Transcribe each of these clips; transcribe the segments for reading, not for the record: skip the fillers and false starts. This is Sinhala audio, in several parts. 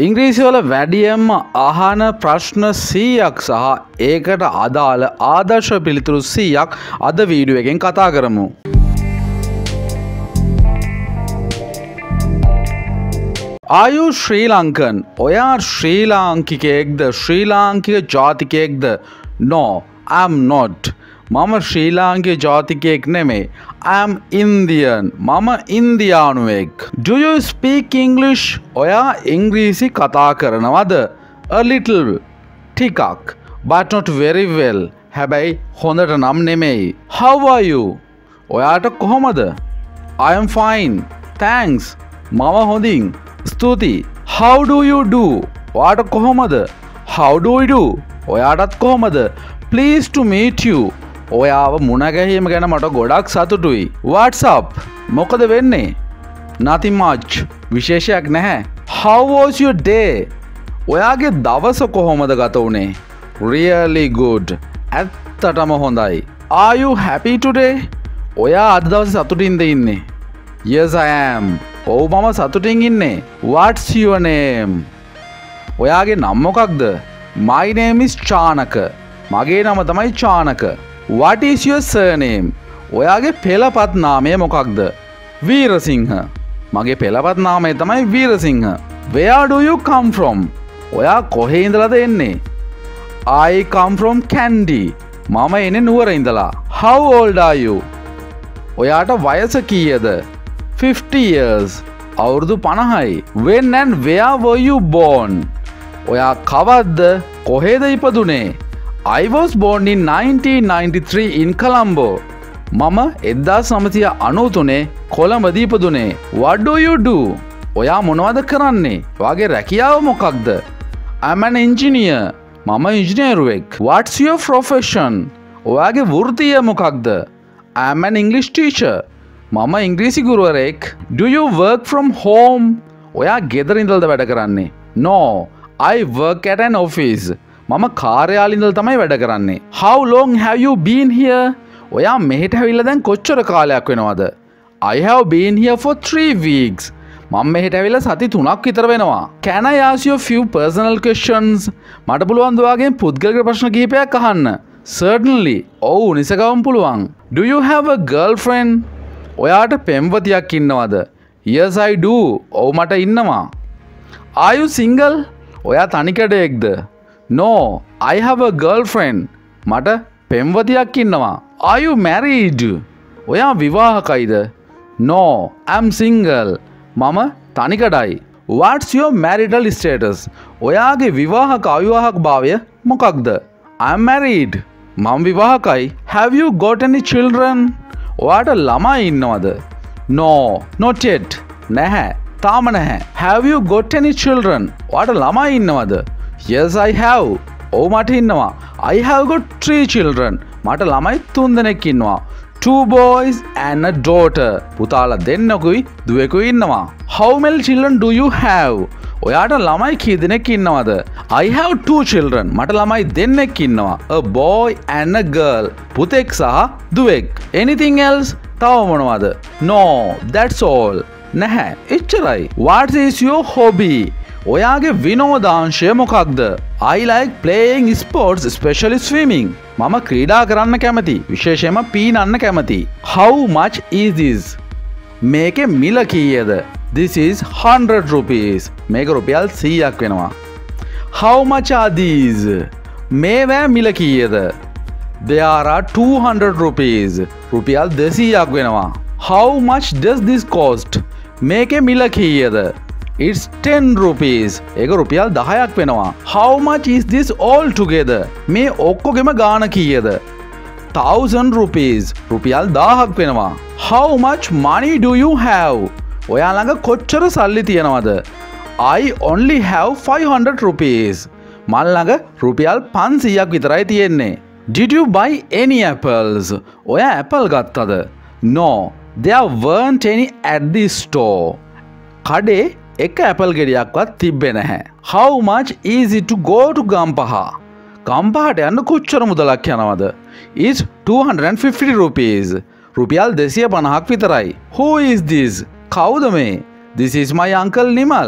ඉංග්‍රීසි වල වැඩියෙන්ම අහන ප්‍රශ්න 100ක් සහ ඒකට අදාළ ආදර්ශ පිළිතුරු 100ක් අද වීඩියෝ එකෙන් කතා කරමු. Are you Sri Lankan? ඔයා ශ්‍රී ලාංකිකයෙක්ද? ශ්‍රී ලාංකික ජාතිකයෙක්ද? No, I'm not. මම ශ්‍රී ලාංකික ජාතිකයෙක් නෙමෙයි. I'm Indian. මම ඉන්දියානුවෙක්. Do you speak English? ඔයා ඉංග්‍රීසි කතා කරනවද? A little. ටිකක්. But not very well. හැබැයි හොඳට නම් නෙමෙයි. How are you? ඔයාට කොහොමද? I am fine. Thanks. මම හොඳින්. ස්තුතියි. How do you do? ඔයාට කොහොමද? How do you do? ඔයාටත් කොහොමද? Pleased to meet you. ඔයාව මුණ ගැහිම ගැන මට ගොඩක් සතුටුයි. What's up? මොකද වෙන්නේ? Nothing much. විශේෂයක් නැහැ. How was your day? ඔයාගේ දවස කොහොමද ගත වුනේ? Really good. ඇත්තටම හොඳයි. Are you happy today? ඔයා අද දවසේ සතුටින්ද ඉන්නේ? Yes I am. ඔව් මම සතුටින් ඉන්නේ. What's your name? ඔයාගේ නම මොකක්ද? My name is Chanaka. මගේ නම තමයි Chanaka. What is your surname? ඔයාගේ පෙළපත් නාමය මොකක්ද? වීරසිංහ. මගේ පෙළපත් නාමය තමයි Weerasinghe. Where do you come from? ඔයා කොහේ ඉඳලාද එන්නේ? I come from Kandy. මම එන්නේ නුවර ඉඳලා. How old are you? ඔයාට වයස කීයද? 50 years. අවුරුදු 50යි. When and where were you born? ඔයා කවද්ද කොහෙද ඉපදුනේ? I was born in 1993 in Colombo. මම 1993 කොළඹදී ඉපදුනේ. What do you do? ඔයා මොනවද කරන්නේ? ඔයාගේ රැකියාව මොකක්ද? I'm an engineer. මම ඉංජිනේරුවෙක්. What's your profession? ඔයාගේ වෘත්තිය මොකක්ද? I'm an English teacher. මම ඉංග්‍රීසි ගුරුවරයෙක්. Do you work from home? ඔයා ගෙදර ඉඳලාද වැඩ කරන්නේ? No, I work at an office. මම කාර්යාලේ ඉඳලා තමයි වැඩ කරන්නේ. How long have you been here? ඔයා මෙහෙට ඇවිල්ලා දැන් කොච්චර කාලයක් වෙනවද? I have been here for 3 weeks. මම මෙහෙට ඇවිල්ලා සති 3ක් විතර වෙනවා. Can I ask you a few personal questions? මට පුළුවන් ද ඔයාගෙන් පුද්ගලික ප්‍රශ්න කිහිපයක් අහන්න? Certainly. ඔව් නිසකවම පුළුවන්. Do you have a girlfriend? ඔයාට පෙම්වතියක් ඉන්නවද? Yes I do. ඔව් මට ඉන්නවා. Are you single? ඔයා තනිකඩයෙක්ද? No, I have a girlfriend. මට පෙම්වතියක් ඉන්නවා. Are you married? ඔයා විවාහකයිද? No, I'm single. මම තනිකඩයි. What's your marital status? ඔයාගේ විවාහක අවිවාහක භාවය මොකක්ද? I'm married. මම විවාහකයි. Have you got any children? ඔයාට ළමයි ඉන්නවද? No, not yet. නැහැ. තාම නැහැ. Have you got any children? ඔයාට ළමයි ඉන්නවද? Yes I have. ඔව් මට ඉන්නවා. I have got 3 children. මට ළමයි 3 දෙනෙක් ඉන්නවා. 2 boys and a daughter. පුතාලා දෙන්නෙකුයි දුවෙකුයි ඉන්නවා. How many children do you have? ඔයාට ළමයි කී දෙනෙක් ඉන්නවද? I have 2 children. මට ළමයි දෙන්නෙක් ඉන්නවා. A boy and a girl. පුතෙක් සහ දුවෙක්. Anything else? තව මොනවද? No, that's all. නැහැ. එච්චරයි. What is your hobby? ඔයාගේ විනෝදාංශය මොකක්ද? I like playing sports, especially swimming. මම ක්‍රීඩා කරන්න කැමති. විශේෂයෙන්ම පීනන්න කැමති. How much is this? මේකේ මිල කීයද? This is 100 rupees. මේක රුපියල් 100ක් වෙනවා. How much are these? මේවා මිල කීයද? There are 200 rupees. රුපියල් 200ක් වෙනවා. How much does this cost? මේකේ මිල කීයද? It's 10 rupees. ඒක රුපියල් 10ක් වෙනවා. How much is this all together? මේ ඔක්කොගෙම ගාණ කීයද? 1000 rupees. රුපියල් 1000ක් වෙනවා. How much money do you have? ඔයා ළඟ කොච්චර සල්ලි තියෙනවද? I only have 500 rupees. මල් ළඟ රුපියල් 500ක් විතරයි තියෙන්නේ. Did you buy any apples? ඔයා ඇපල් ගත්තද? No, there weren't any at the store. කඩේ එක ඇපල් ගෙඩියක්වත් තිබ්බේ නැහැ. How much is it to go to Gampaha? ගම්පහට යන්න කොච්චර මුදලක් යනවද? It's 250 rupees. රුපියල් 250ක් විතරයි. Who is this? කවුද මේ? This is my uncle Nimal.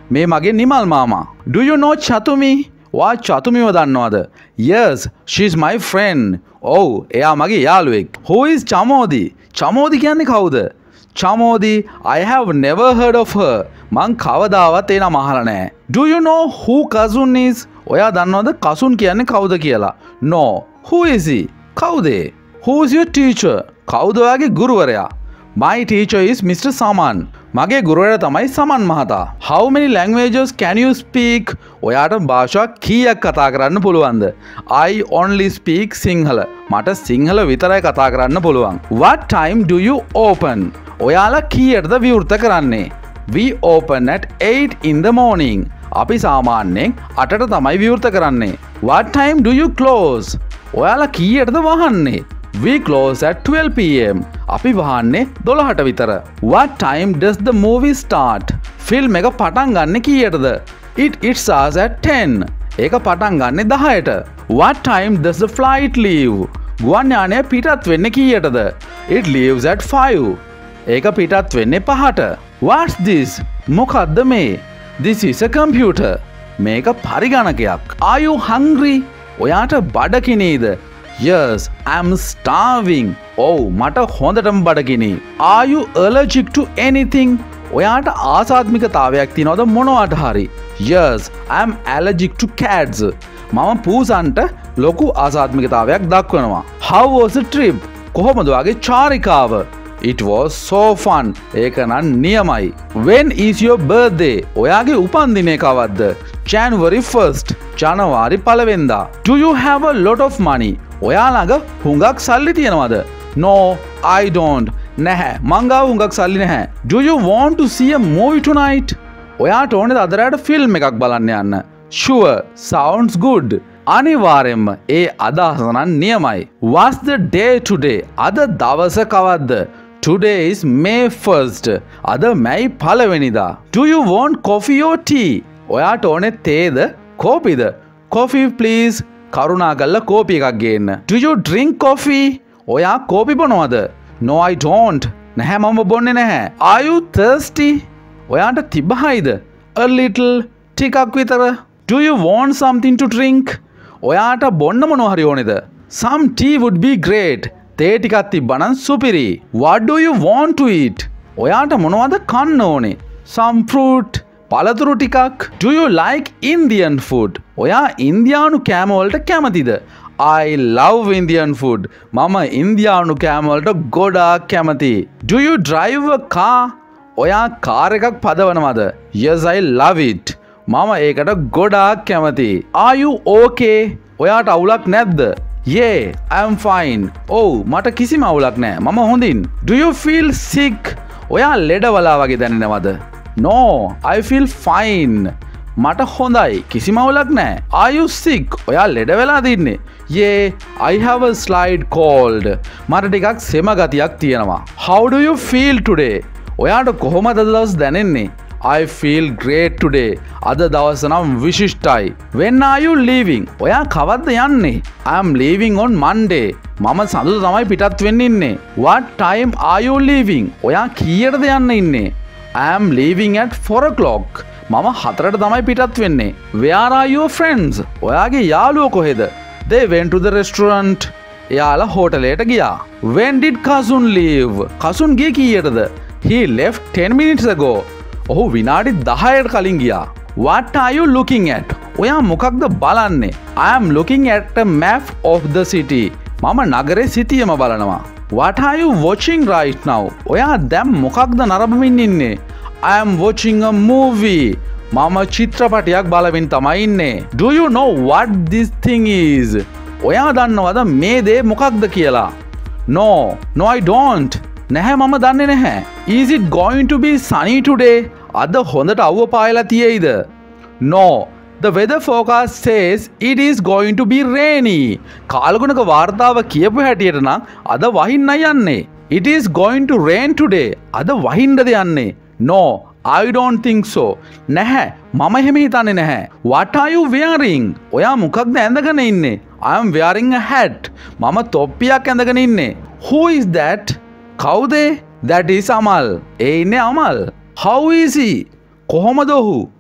මේ මගේ නිමල් මාමා. Do you know චතුමි? වා චතුමිව දන්නවද? Yes, she's my friend. ඔව්, එයා මගේ යාළුවෙක්. Who is Chamodi? චමෝදි කියන්නේ කවුද? Chamodi, I have never heard of her. මං කවදාවත් ඒ නම අහලා නැහැ. Do you know who cousin is? ඔයා දන්නවද කසුන් කියන්නේ කවුද කියලා? No. Who is he? කවුද? Who is your teacher? කවුද ඔයාගේ ගුරුවරයා? My teacher is Mr. Saman. මගේ ගුරුවරයා තමයි සමන් මහතා. How many languages can you speak? ඔයාට භාෂා කීයක් කතා කරන්න පුළුවන්ද? I only speak Sinhala. මට සිංහල විතරයි කතා කරන්න පුළුවන්. What time do you open? ඔයාලා කීයටද විවෘත කරන්නේ? We open at 8 in the morning. අපි සාමාන්‍යයෙන් 8ට තමයි විවෘත කරන්නේ. What time do you close? ඔයාලා කීයටද වහන්නේ? We close at 12 pm. අපි වහන්නේ 12ට විතර. What time does the movie start? Film එක පටන් ගන්න කීයටද? It starts at 10. ඒක පටන් ගන්නේ 10ට. What time does the flight leave? ගුවන් යානය පිටත් වෙන්නේ කීයටද? It leaves at 5. ඒක පිටත් වෙන්නේ 5ට. What's this? මොකද්ද මේ? This is a computer. මේක පරිගණකයක්. Are you hungry? ඔයාට බඩගිනීද? Yes, I'm starving. Oh, මට හොඳටම බඩගිනි. Are you allergic to anything? ඔයාට ආසාත්මිකතාවයක් තියනවද මොනවට හරි? Yes, I'm allergic to cats. මම පූසන්ට ලොකු ආසාත්මිකතාවයක් දක්වනවා. How was the trip? කොහොමද ඔයාගේ චාරිකාව? It was so fun. ඒක නම් නියමයි. When is your birthday? ඔයාගේ උපන්දිනය කවද්ද? January 1st. ජනවාරි 1 වෙනිදා. Do you have a lot of money? ඔයා ළඟ හුඟක් සල්ලි තියෙනවද? No, I don't. නැහැ. මං ගාව හුඟක් සල්ලි නැහැ. Do you want to see a movie tonight? ඔයාට ඕනේද අද රාත්‍රියට ෆිල්ම් එකක් බලන්න යන්න? Sure, sounds good. අනිවාර්යෙන්ම ඒ අදහස නම් නියමයි. What's the day today? අද දවස කවද්ද? Today is May 1st. අද මැයි 1 වෙනිදා. Do you want coffee or tea? ඔයාට ඕනේ තේද කෝපිද? Coffee please. කරුණා කරලා කෝපි එකක් ගේන්න. Do you drink coffee? ඔයා කෝපි බොනවද? No, I don't. නැහැ මම බොන්නේ නැහැ. Are you thirsty? ඔයාට තිබහයිද? A little. ටිකක් විතර. Do you want something to drink? ඔයාට බොන්න මොනවා හරි ඕනේද? Some tea would be great. තේ ටිකක් තිබ්බනම් සුපිරි. What do you want to eat? ඔයාට මොනවද කන්න ඕනේ? Some fruit. පළතුරු ටිකක්. Do you like Indian food? ඔයා ඉන්දියානු කෑම වලට කැමතිද? I love Indian food. මම ඉන්දියානු කෑම වලට ගොඩාක් කැමතියි. Do you drive a car? ඔයා කාර් එකක් පදවනවද? Yes, I love it. මම ඒකට ගොඩාක් කැමතියි. Are you okay? ඔයාට අවුලක් නැද්ද? Yeah, I'm fine. ඔව්, මට කිසිම අවුලක් නැහැ. මම හොඳින්. Do you feel sick? ඔයා ලෙඩවලා වගේ දැනෙනවද? No, I feel fine. මට හොඳයි. කිසිම අවුලක් නැහැ. Are you sick? ඔයා ලෙඩ වෙලාද ඉන්නේ? Yeah, I have a slight cold. මට ටිකක් සෙම ගතියක් තියෙනවා. How do you feel today? ඔයාට කොහොමද අද දවස් දැනෙන්නේ? I feel great today. අද දවස නම් විශිෂ්ටයි. When are you leaving? ඔයා කවද්ද යන්නේ? I am leaving on Monday. මම සඳුදා තමයි පිටත් වෙන්න ඉන්නේ. What time are you leaving? ඔයා කීයටද යන්න ඉන්නේ? I am leaving at 4 o'clock. මම 4ට තමයි පිටත් වෙන්නේ. Where are your friends? ඔයාගේ යාළුවෝ කොහෙද? They went to the restaurant. එයාලා හෝටලයට ගියා. When did cousin leave? cousin ගියේ කීයටද? He left 10 minutes ago. ඔහු විනාඩි 10කට කලින් ගියා. What are you looking at? ඔයා මොකක්ද බලන්නේ? I am looking at a map of the city. මම නගරේ සිටියම බලනවා. What are you watching right now? ඔයා දැන් මොකක්ද නරඹමින් ඉන්නේ? I am watching a movie. මම චිත්‍රපටයක් බලමින් තමයි ඉන්නේ. Do you know what this thing is? ඔයා දන්නවද මේ දේ මොකක්ද කියලා? No, I don't. නැහැ මම දන්නේ නැහැ. Is it going to be sunny today? අද හොඳට අවුව පායලා තියෙයිද? No. The weather forecast says it is going to be rainy. කාලගුණක වාර්තාව කියපු හැටියට නම් අද වහින්නයි යන්නේ. It is going to rain today. අද වහින්නද යන්නේ? No, I don't think so. නැහැ, මම එහෙම හිතන්නේ නැහැ. What are you wearing? ඔයා මොකක්ද ඇඳගෙන ඉන්නේ? I am wearing a hat. මම තොප්පියක් ඇඳගෙන ඉන්නේ. Who is that? කවුද? That is Amal. ඒ ඉන්නේ අමල්. How is he? කොහොමද ඔහු?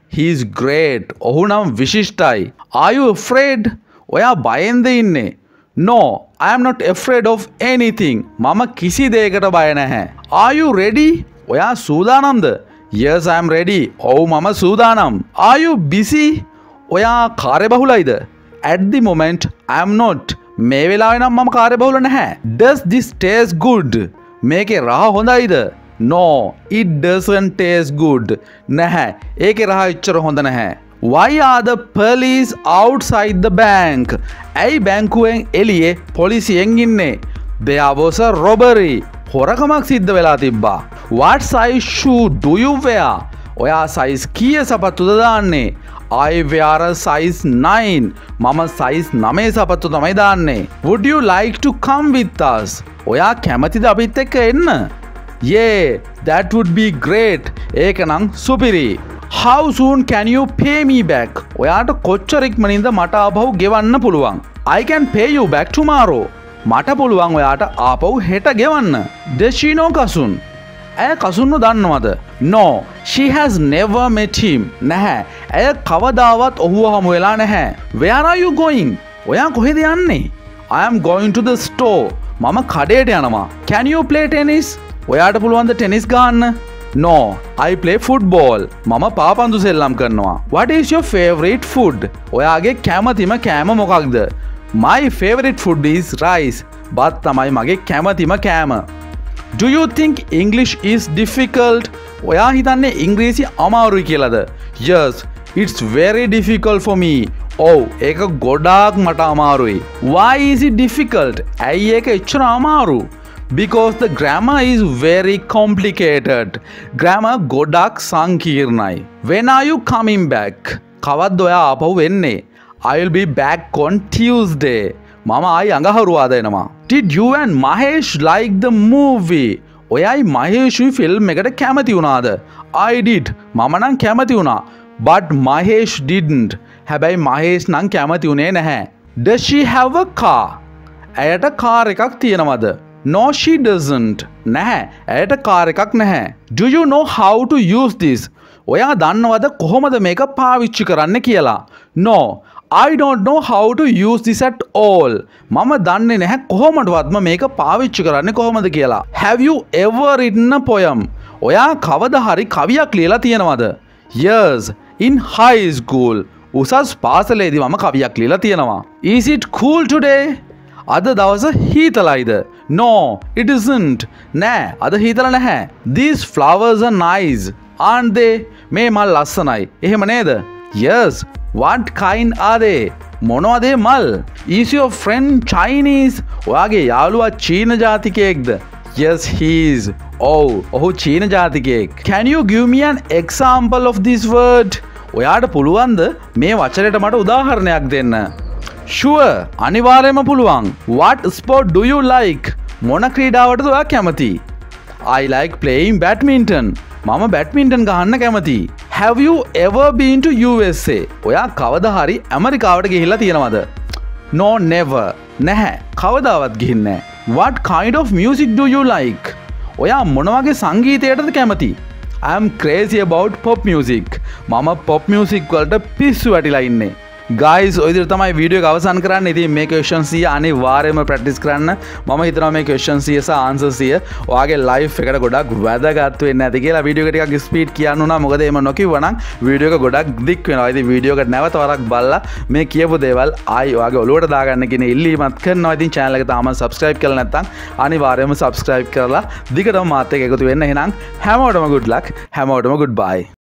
He is great. ඔහු නම් විශිෂ්ටයි. Are you afraid? ඔයා බයෙන්ද ඉන්නේ? No, I am not afraid of anything. මම කිසි දෙයකට බය නැහැ. Are you ready? ඔයා සූදානම්ද? Yes, I am ready. ඔව් මම සූදානම්. Are you busy? ඔයා කාර්යබහුලයිද? At the moment, I am not. මේ වෙලාවේ නම් මම කාර්යබහුල නැහැ. Does this taste good? මේකේ රහ හොඳයිද? No, it doesn't taste good. නැහැ. ඒකේ රහ එච්චර හොඳ නැහැ. Why are the police outside the bank? ඇයි බැංකුවෙන් එළියේ පොලිසියෙන් ඉන්නේ? There was a robbery. හොරකමක් සිද්ධ වෙලා තිබ්බා. What size shoe do you wear? ඔයා size කීයේ සපත්තුද දාන්නේ? I wear a size 9. මම size 9 සපත්තු තමයි දාන්නේ. Would you like to come with us? ඔයා කැමතිද අපිත් එක්ක එන්න? Yeah, that would be great. ඒක නම් සුපිරි. How soon can you pay me back? ඔයාට කොච්චර ඉක්මනින්ද මට ආපහු ගෙවන්න පුළුවන්? I can pay you back tomorrow. මට පුළුවන් ඔයාට ආපහු හෙට ගෙවන්න. Does she know Kasun? ඇය කසුන්ව දන්නවද? No, she has never met him. නැහැ. ඇය කවදාවත් ඔහුව හමු වෙලා නැහැ. Where are you going? ඔයා කොහෙද යන්නේ? I am going to the store. මම කඩේට යනවා. Can you play tennis? ඔයාට පුළුවන්ද ටෙනිස් ගහන්න? No, I play football. මම පාපන්දු සෙල්ලම් කරනවා. What is your favorite food? ඔයාගේ කැමතිම කෑම මොකක්ද? My favorite food is rice. බත් තමයි මගේ කැමතිම කෑම. Do you think English is difficult? ඔයා හිතන්නේ ඉංග්‍රීසි අමාරුයි කියලාද? Yes, it's very difficult for me. ඔව්, ඒක ගොඩාක් මට අමාරුයි. Why is it difficult? ඇයි ඒක එච්චර අමාරු? Because the grammar is very complicated. Grammar ගොඩක් සංකීර්ණයි. When are you coming back? කවද්ද ඔයා ආපහු එන්නේ? I will be back on Tuesday. මම ආයි අඟහරුවාද එනවා. Did you and Mahesh like the movie? ඔයයි මහේෂුයි ෆිල්ම් එකට කැමති වුණාද? I did. මම නම් කැමති වුණා. But Mahesh didn't. හැබැයි මහේෂ් නම් කැමති වුණේ නැහැ. Does she have a car? ඇයට කාර් එකක් තියෙනවද? No, she doesn't. නැහැ. ඇයට කාර් එකක් නැහැ. Do you know how to use this? ඔයා දන්නවද කොහොමද මේක පාවිච්චි කරන්න කියලා? No, I don't know how to use this at all. මම දන්නේ නැහැ කොහොමදවත්ම මේක පාවිච්චි කරන්නේ කොහොමද කියලා. Have you ever written a poem? ඔයා කවදා හරි කවියක් ලියලා තියෙනවද? Yes, in high school. උසස් පාසලේදී මම කවියක් ලියලා තියෙනවා. Is it cool today? අද දවස හීතලයිද? No, it isn't. නෑ, අද හීතල නැහැ. These flowers are nice, aren't they? මේ මල් ලස්සනයි. එහෙම නේද? Yes. What kind are they? මොනවද මල්? Is your friend Chinese? ඔයාගේ යාළුවා චීන ජාතිකයෙක්ද? Yes, he is. ඔව්, ඔහු චීන ජාතිකයෙක්. Can you give me an example of this word? ඔයාට පුළුවන්ද මේ වචනයට මට උදාහරණයක් දෙන්න? Sure, අනිවාර්යයෙන්ම පුළුවන්. What sport do you like? මොන ක්‍රීඩාවටද ඔයා කැමති? I like playing badminton. මම බැඩ්මින්ටන් ගහන්න කැමතියි. Have you ever been to USA? ඔයා කවදා හරි ඇමරිකාවට ගිහිල්ලා තියෙනවද? No, never. නැහැ. කවදාවත් ගිහින් නැහැ. What kind of music do you like? ඔයා මොන වගේ සංගීතයටද කැමති? I am crazy about pop music. මම pop music වලට පිස්සු වැටිලා ඉන්නේ. Guys, ඔය විදිහට තමයි වීඩියෝ එක අවසන් කරන්නේ. ඉතින් මේ question 100 අනිවාර්යයෙන්ම ප්‍රැක්ටිස් කරන්න. මම හිතනවා මේ question 100 සහ answer 100 ඔයාගේ life එකට ගොඩක් වැදගත් වෙන්න ඇති කියලා. වීඩියෝ එක ටිකක් ස්පීඩ් කියන්න උනා. මොකද එහෙම නොකියුවනම් වීඩියෝ එක ගොඩක් දික් වෙනවා. ඉතින් වීඩියෝ එක නැවත වරක් බලලා මේ කියපු දේවල් ආයි ඔයාගේ ඔළුවට දාගන්න කියන ඉල්ලීමත් කරනවා. ඉතින් channel එක තාම subscribe කරලා නැත්නම් අනිවාර්යයෙන්ම subscribe කරලා දිගටම මාත් එක්ක එකතු වෙන්න. එහෙනම් හැමෝටම good luck. හැමෝටම goodbye.